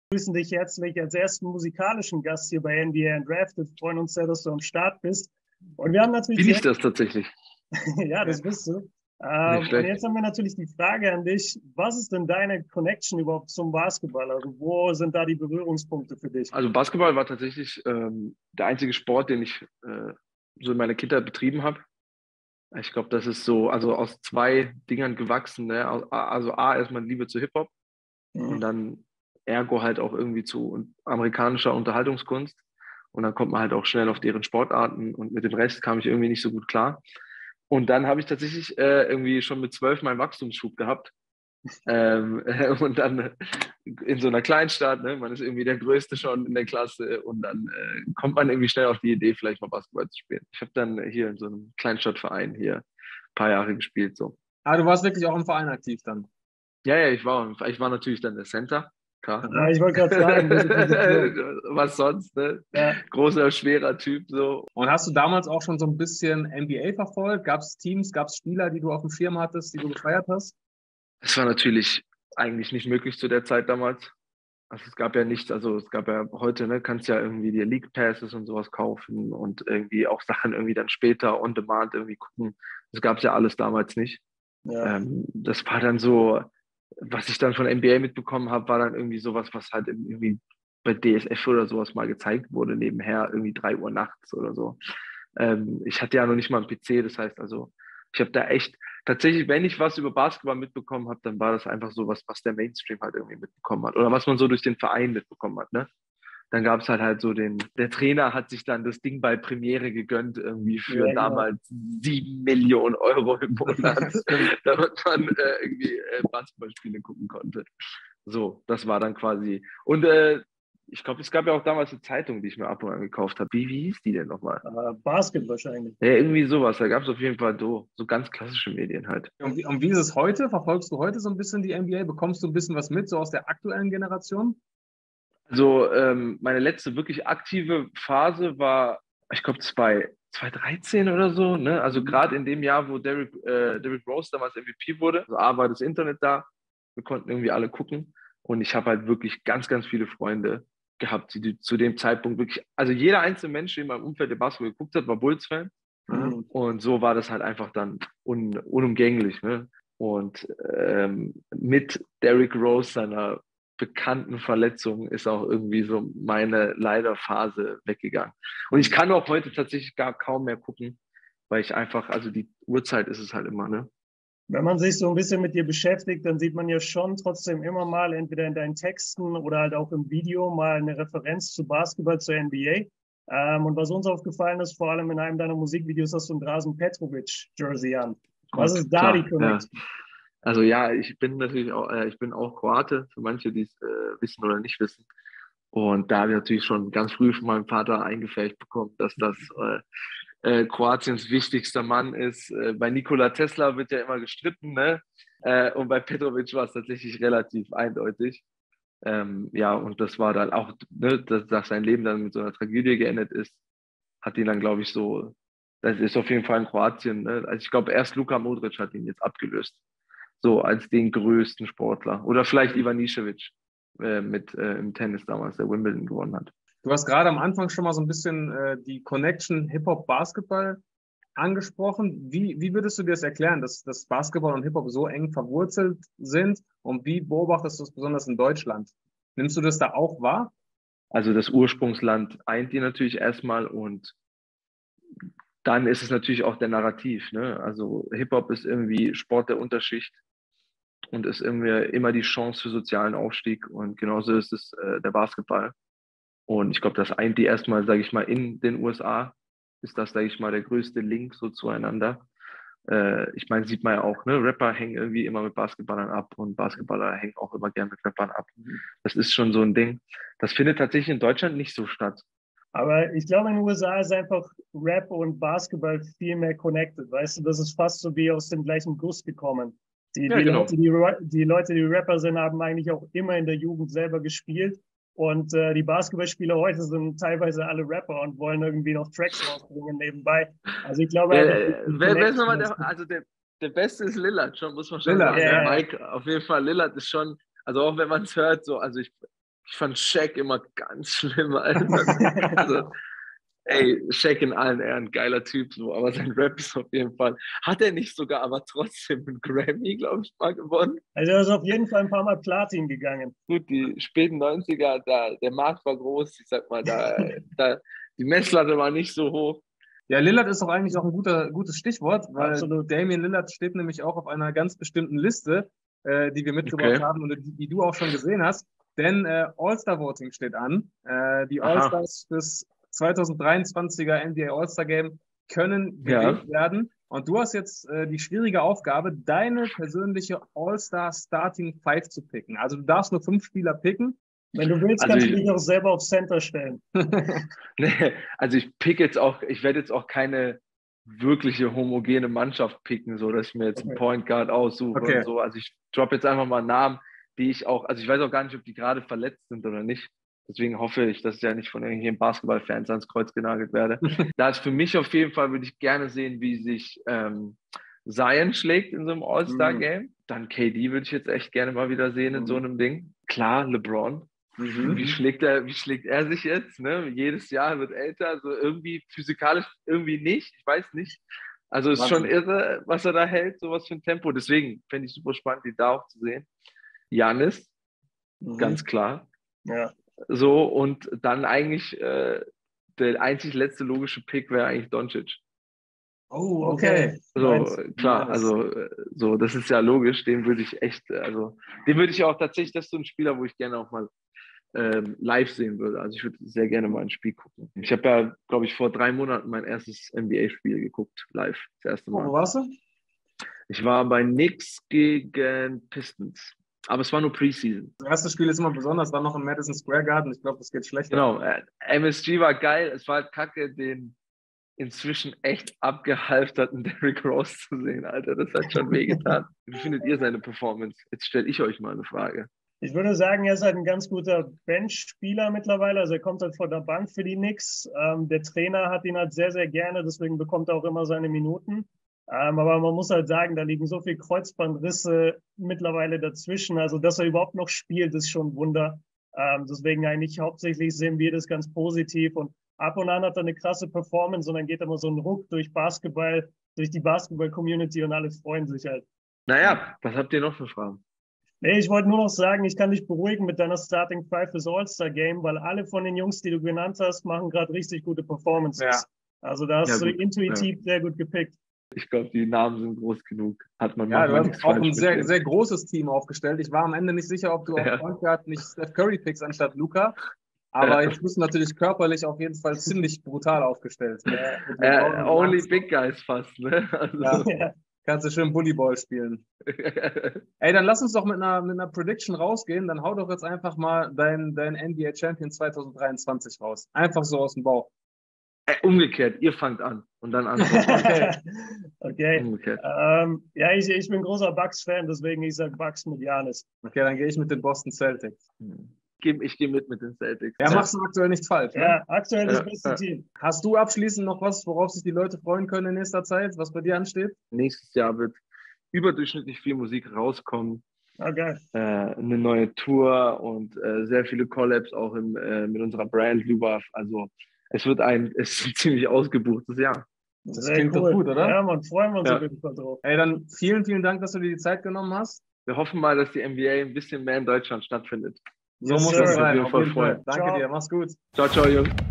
Begrüßen dich herzlich als ersten musikalischen Gast hier bei NBA Undrafted. Wir freuen uns sehr, dass du am Start bist. Und wir haben natürlich Bin ich das tatsächlich? ja, das bist du. Nicht Und schlecht. jetzt haben wir natürlich die Frage an dich, was ist denn deine Connection überhaupt zum Basketball? Also wo sind da die Berührungspunkte für dich? Also Basketball war tatsächlich der einzige Sport, den ich so in meiner Kindheit betrieben habe. Ich glaube, das ist so, also aus zwei Dingern gewachsen. Ne? Also A, erstmal Liebe zu Hip-Hop und Mhm. dann ergo halt auch irgendwie zu amerikanischer Unterhaltungskunst. Und dann kommt man halt auch schnell auf deren Sportarten und mit dem Rest kam ich irgendwie nicht so gut klar. Und dann habe ich tatsächlich irgendwie schon mit 12 meinen Wachstumsschub gehabt. Und dann in so einer Kleinstadt, ne, man ist irgendwie der Größte schon in der Klasse und dann kommt man irgendwie schnell auf die Idee, vielleicht mal Basketball zu spielen. Ich habe dann hier in so einem Kleinstadtverein hier ein paar Jahre gespielt. So. Ah, du warst wirklich auch im Verein aktiv dann. Ja, ich war natürlich dann der Center. Klar, Ja, ne? ich wollte gerade sagen, welche Position? Was sonst, ne? Ja. Großer, schwerer Typ so. Und hast du damals auch schon so ein bisschen NBA verfolgt? Gab es Teams, gab es Spieler, die du auf dem Schirm hattest, die du gefeiert hast? Es war natürlich eigentlich nicht möglich zu der Zeit damals. Also es gab ja nichts, also es gab ja heute, ne, kannst ja irgendwie dir League Passes und sowas kaufen und irgendwie auch Sachen irgendwie dann später on demand irgendwie gucken. Das gab es ja alles damals nicht. Ja. Das war dann so, was ich dann von NBA mitbekommen habe, war dann irgendwie sowas, was halt irgendwie bei DSF oder sowas mal gezeigt wurde, nebenher irgendwie 3 Uhr nachts oder so. Ich hatte ja noch nicht mal einen PC, das heißt also, ich habe da echt, tatsächlich, wenn ich was über Basketball mitbekommen habe, dann war das einfach so was, was der Mainstream halt irgendwie mitbekommen hat oder was man so durch den Verein mitbekommen hat, ne? Dann gab es halt so der Trainer hat sich dann das Ding bei Premiere gegönnt, irgendwie für Ja, genau. damals 7 Millionen Euro im Monat, damit man irgendwie Basketballspiele gucken konnte. So, das war dann quasi. Und ich glaube, es gab ja auch damals eine Zeitung, die ich mir ab und an gekauft habe. Wie hieß die denn nochmal? Basket wahrscheinlich. Ja, irgendwie sowas. Da gab es auf jeden Fall so ganz klassische Medien halt. Und wie ist es heute? Verfolgst du heute so ein bisschen die NBA? Bekommst du ein bisschen was mit, so aus der aktuellen Generation? Also meine letzte wirklich aktive Phase war, ich glaube, 2013 oder so. Ne? Also gerade in dem Jahr, wo Derrick Rose damals MVP wurde. Also A war das Internet da, wir konnten irgendwie alle gucken. Und ich habe halt wirklich ganz, ganz viele Freunde gehabt, die zu dem Zeitpunkt wirklich, also jeder einzelne Mensch, der in meinem Umfeld der Basketball geguckt hat, war Bulls-Fan. Mhm. Und so war das halt einfach dann unumgänglich. Ne? Und mit Derrick Rose, seiner bekannten Verletzung, ist auch irgendwie so meine leider Phase weggegangen. Und ich kann auch heute tatsächlich gar kaum mehr gucken, weil ich einfach, also die Uhrzeit ist es halt immer, ne? Wenn man sich so ein bisschen mit dir beschäftigt, dann sieht man ja schon trotzdem immer mal entweder in deinen Texten oder halt auch im Video mal eine Referenz zu Basketball, zur NBA. Und was uns aufgefallen ist, vor allem in einem deiner Musikvideos hast du ein Drazen Petrovic-Jersey an. Was Gut, ist da die klar, ja. Connection? Also ja, ich bin natürlich auch, ich bin auch Kroate, für manche, die es wissen oder nicht wissen. Und da habe ich natürlich schon ganz früh von meinem Vater eingefärbt bekommen, dass das Kroatiens wichtigster Mann ist. Bei Nikola Tesla wird ja immer gestritten, ne? Und bei Petrovic war es tatsächlich relativ eindeutig. Ja, und das war dann auch, ne, dass sein Leben dann mit so einer Tragödie geendet ist, hat ihn dann, glaube ich, so, das ist auf jeden Fall in Kroatien, ne? Also ich glaube, erst Luka Modric hat ihn jetzt abgelöst, so als den größten Sportler. Oder vielleicht Ivanišević im Tennis damals, der Wimbledon gewonnen hat. Du hast gerade am Anfang schon mal so ein bisschen die Connection Hip-Hop-Basketball angesprochen. Wie würdest du dir das erklären, dass Basketball und Hip-Hop so eng verwurzelt sind? Und wie beobachtest du es besonders in Deutschland? Nimmst du das da auch wahr? Also das Ursprungsland eint die natürlich erstmal und dann ist es natürlich auch der Narrativ. Ne? Also Hip-Hop ist irgendwie Sport der Unterschicht und ist irgendwie immer die Chance für sozialen Aufstieg und genauso ist es der Basketball. Und ich glaube, das eint die erstmal, sage ich mal, in den USA ist das, sage ich mal, der größte Link so zueinander. Ich meine, sieht man ja auch, ne? Rapper hängen irgendwie immer mit Basketballern ab und Basketballer hängen auch immer gern mit Rappern ab. Das ist schon so ein Ding. Das findet tatsächlich in Deutschland nicht so statt. Aber ich glaube, in den USA ist einfach Rap und Basketball viel mehr connected. Weißt du, das ist fast so wie aus dem gleichen Guss gekommen. Die, Ja, die genau. Leute, die Leute, die Rapper sind, haben eigentlich auch immer in der Jugend selber gespielt. Und die Basketballspieler heute sind teilweise alle Rapper und wollen irgendwie noch Tracks rausbringen nebenbei. Also ich glaube einfach, die Wer ist nochmal Connection ist. also der Beste ist Lillard, schon, muss man schon Lillard, sagen. Ja, Ne? ja. Mike, auf jeden Fall, Lillard ist schon, also auch wenn man es hört, so, also Ich fand Shaq immer ganz schlimm, Alter. Also, ey, Shaq in allen Ehren, geiler Typ, so, aber sein Rap ist auf jeden Fall. Hat er nicht sogar aber trotzdem einen Grammy, glaube ich, mal gewonnen? Also er ist auf jeden Fall ein paar Mal Platin gegangen. Gut, die späten 90er, der Markt war groß, ich sag mal, die Messlatte war nicht so hoch. Ja, Lillard ist doch eigentlich auch ein gutes Stichwort, weil Absolut. Damian Lillard steht nämlich auch auf einer ganz bestimmten Liste, die wir mitgebracht haben und die du auch schon gesehen hast. Denn All-Star-Voting steht an. Die All-Stars fürs 2023er NBA All-Star Game können gewählt werden. Und du hast jetzt die schwierige Aufgabe, deine persönliche All-Star Starting Five zu picken. Also du darfst nur 5 Spieler picken. Wenn du willst, kannst du dich auch selber auf Center stellen. Nee, also ich werde jetzt auch keine wirkliche homogene Mannschaft picken, so dass ich mir jetzt einen Point Guard aussuche und so. Also ich droppe jetzt einfach mal Namen, die ich auch, also ich weiß auch gar nicht, ob die gerade verletzt sind oder nicht. Deswegen hoffe ich, dass ich ja nicht von irgendwelchen Basketballfans ans Kreuz genagelt werde. Da ist für mich auf jeden Fall, würde ich gerne sehen, wie sich Zion schlägt in so einem All-Star-Game. Dann KD würde ich jetzt echt gerne mal wieder sehen in so einem Ding. Klar, LeBron. Wie schlägt er sich jetzt? Ne? Jedes Jahr wird älter, so irgendwie physikalisch irgendwie nicht. Ich weiß nicht. Also es ist schon irre, was er da hält, sowas für ein Tempo. Deswegen fände ich super spannend, die da auch zu sehen. Giannis, ganz klar. Ja. So, und dann eigentlich der einzig letzte logische Pick wäre eigentlich Doncic. Oh, okay. So, klar, also so, das ist ja logisch, den würde ich auch tatsächlich, das ist so ein Spieler, wo ich gerne auch mal live sehen würde. Also ich würde sehr gerne mal ein Spiel gucken. Ich habe ja, glaube ich, vor 3 Monaten mein erstes NBA-Spiel geguckt, live, das erste Mal. Wo warst du? Ich war bei Knicks gegen Pistons. Aber es war nur Preseason. Das erste Spiel ist immer besonders, war noch im Madison Square Garden. Ich glaube, das geht schlechter. Genau, MSG war geil. Es war halt kacke, den inzwischen echt abgehalfterten Derrick Rose zu sehen, Alter. Das hat schon wehgetan. Wie findet ihr seine Performance? Jetzt stelle ich euch mal eine Frage. Ich würde sagen, er ist halt ein ganz guter Bench-Spieler mittlerweile. Also er kommt halt vor der Bank für die Knicks. Der Trainer hat ihn halt sehr, sehr gerne, deswegen bekommt er auch immer seine Minuten. Aber man muss halt sagen, da liegen so viele Kreuzbandrisse mittlerweile dazwischen. Also dass er überhaupt noch spielt, ist schon ein Wunder. Deswegen eigentlich hauptsächlich sehen wir das ganz positiv. Und ab und an hat er eine krasse Performance und dann geht immer so ein Ruck durch Basketball, durch die Basketball-Community und alle freuen sich halt. Naja, was habt ihr noch für Fragen? Nee, ich wollte nur noch sagen, ich kann dich beruhigen mit deiner Starting Five fürs All-Star-Game, weil alle von den Jungs, die du genannt hast, machen gerade richtig gute Performances. Ja. Also da hast du intuitiv sehr gut gepickt. Ich glaube, die Namen sind groß genug. Hat man du hast auch ein sehr, sehr großes Team aufgestellt. Ich war am Ende nicht sicher, ob du auf Point Guard nicht Steph Curry pickst anstatt Luka. Aber jetzt bist du natürlich körperlich auf jeden Fall ziemlich brutal aufgestellt. Only Big Guys fast, ne? Also. Ja. Kannst du schön Bullyball spielen. Ey, dann lass uns doch mit einer Prediction rausgehen. Dann hau doch jetzt einfach mal dein NBA Champion 2023 raus. Einfach so aus dem Bauch. Umgekehrt, ihr fangt an und dann an. Okay. Umgekehrt. Ja, ich bin großer Bucks-Fan, deswegen ich sage Bucks mit Giannis. Okay, dann gehe ich mit den Boston Celtics. Ich gehe mit den Celtics. Ja, machst du aktuell nichts falsch. Ne? Ja, aktuell das beste Team. Hast du abschließend noch was, worauf sich die Leute freuen können in nächster Zeit, was bei dir ansteht? Nächstes Jahr wird überdurchschnittlich viel Musik rauskommen. Okay. Eine neue Tour und sehr viele Collabs auch mit unserer Brand Lubav. Also es ist ein ziemlich ausgebuchtes Jahr. Das klingt doch gut, oder? Ja, man, freuen wir uns auf jeden Fall drauf. Ey, dann vielen, vielen Dank, dass du dir die Zeit genommen hast. Wir hoffen mal, dass die NBA ein bisschen mehr in Deutschland stattfindet. So muss es sein. Auf jeden Fall. Danke dir, mach's gut. Ciao, ciao, Jungs.